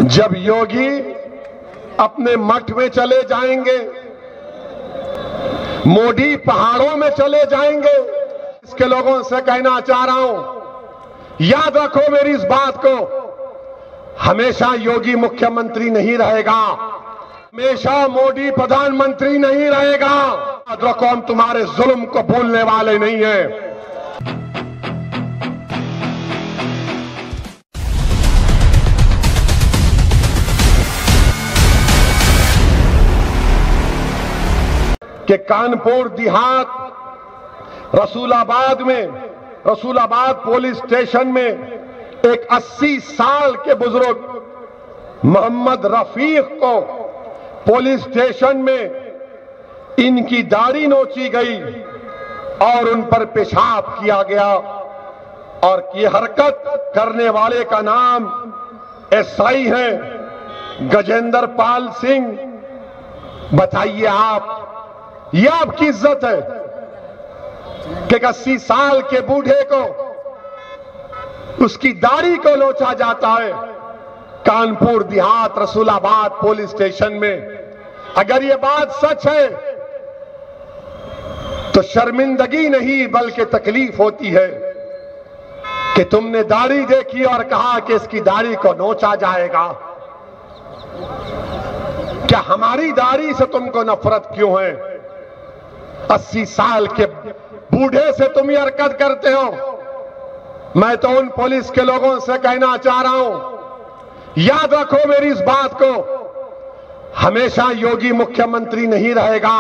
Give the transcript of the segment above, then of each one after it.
जब योगी अपने मठ में चले जाएंगे, मोदी पहाड़ों में चले जाएंगे, इसके लोगों से कहना चाह रहा हूं, याद रखो मेरी इस बात को, हमेशा योगी मुख्यमंत्री नहीं रहेगा, हमेशा मोदी प्रधानमंत्री नहीं रहेगा। याद रखो, हम तुम्हारे जुल्म को भूलने वाले नहीं हैं। कि कानपुर देहात रसूलाबाद पुलिस स्टेशन में एक 80 साल के बुजुर्ग मोहम्मद रफीक को पुलिस स्टेशन में इनकी दाढ़ी नोची गई और उन पर पेशाब किया गया और ये हरकत करने वाले का नाम एसआई है गजेंद्र पाल सिंह। बताइए आप, यह आपकी इज्जत है कि 80 साल के बूढ़े को उसकी दाढ़ी को नोचा जाता है कानपुर देहात रसूलाबाद पुलिस स्टेशन में। अगर यह बात सच है तो शर्मिंदगी नहीं बल्कि तकलीफ होती है कि तुमने दाढ़ी देखी और कहा कि इसकी दाढ़ी को नोचा जाएगा। क्या हमारी दाढ़ी से तुमको नफरत क्यों है? 80 साल के बूढ़े से तुम ये हरकत करते हो। मैं तो उन पुलिस के लोगों से कहना चाह रहा हूं, याद रखो मेरी इस बात को, हमेशा योगी मुख्यमंत्री नहीं रहेगा,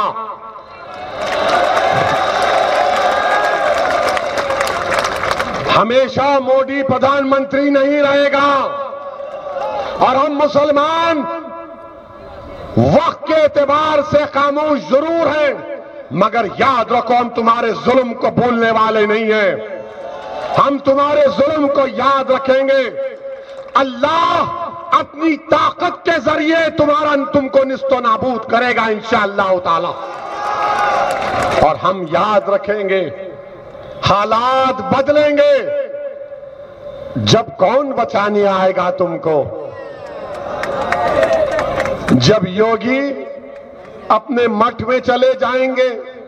हमेशा मोदी प्रधानमंत्री नहीं रहेगा। और हम मुसलमान वक्त के एतबार से खामोश जरूर हैं, मगर याद रखो, हम तुम्हारे जुल्म को भूलने वाले नहीं हैं। हम तुम्हारे जुल्म को याद रखेंगे। अल्लाह अपनी ताकत के जरिए तुमको निस्तो नाबूद करेगा इंशाअल्लाह ताला। और हम याद रखेंगे, हालात बदलेंगे। जब कौन बचाने आएगा तुमको? जब योगी अपने मठ में चले जाएंगे,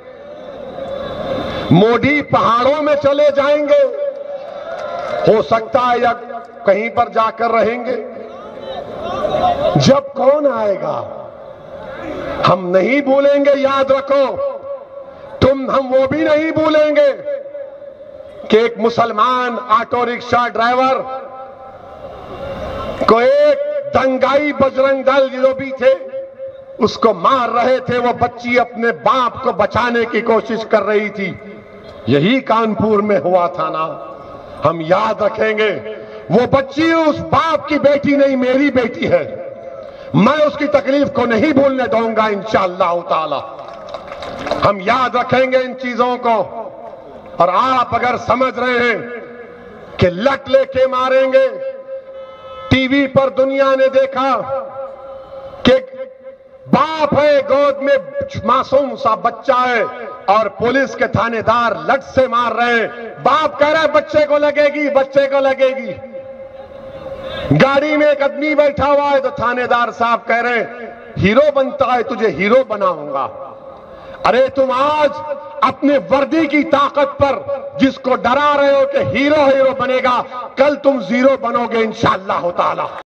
मोदी पहाड़ों में चले जाएंगे, हो सकता है या कहीं पर जाकर रहेंगे। जब कौन आएगा हम नहीं भूलेंगे। याद रखो, हम वो भी नहीं भूलेंगे कि एक मुसलमान ऑटो रिक्शा ड्राइवर को एक दंगाई बजरंग दल जो भी थे उसको मार रहे थे। वो बच्ची अपने बाप को बचाने की कोशिश कर रही थी। यही कानपुर में हुआ था ना। हम याद रखेंगे, वो बच्ची उस बाप की बेटी नहीं, मेरी बेटी है। मैं उसकी तकलीफ को नहीं भूलने दूंगा इंशाअल्लाह ताला। हम याद रखेंगे इन चीजों को। और आप अगर समझ रहे हैं कि लट लेके मारेंगे, टीवी पर दुनिया ने देखा कि बाप है, गोद में मासूम सा बच्चा है और पुलिस के थानेदार लट से मार रहे हैं। बाप कह रहा है बच्चे को लगेगी, बच्चे को लगेगी। गाड़ी में एक आदमी बैठा हुआ है तो थानेदार साहब कह रहे हैं हीरो बनता है, तुझे हीरो बनाऊंगा। अरे तुम आज अपने वर्दी की ताकत पर जिसको डरा रहे हो कि हीरो बनेगा, कल तुम जीरो बनोगे इंशाअल्लाह ताला।